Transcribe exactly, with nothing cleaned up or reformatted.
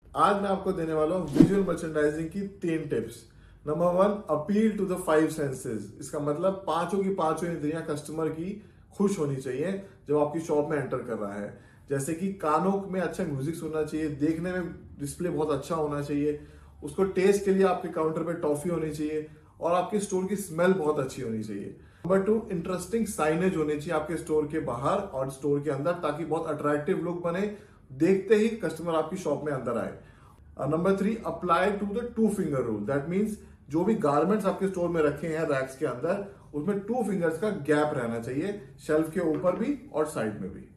आज मैं आपको देने वाला हूँ विजुअल मर्चेंडाइजिंग की तीन tips. Number one, appeal to the five senses. इसका मतलब पांचों की पांचों इंद्रियां कस्टमर की खुश होनी चाहिए जब आपकी शॉप में एंटर कर रहा है। जैसे कि कानों में अच्छा म्यूजिक सुनना चाहिए, देखने में डिस्प्ले बहुत अच्छा होना चाहिए, उसको टेस्ट के लिए आपके काउंटर पे टॉफी होनी चाहिए और आपके स्टोर की स्मेल बहुत अच्छी होनी चाहिए। नंबर टू, इंटरेस्टिंग साइनेज होनी चाहिए आपके स्टोर के बाहर और स्टोर के अंदर, ताकि बहुत अट्रैक्टिव लुक बने, देखते ही कस्टमर आपकी शॉप में अंदर आए। Number three, apply to the two finger rule. That means जो भी गारमेंट्स आपके स्टोर में रखे हैं रैक्स के अंदर, उसमें टू फिंगर्स का गैप रहना चाहिए, शेल्फ के ऊपर भी और साइड में भी।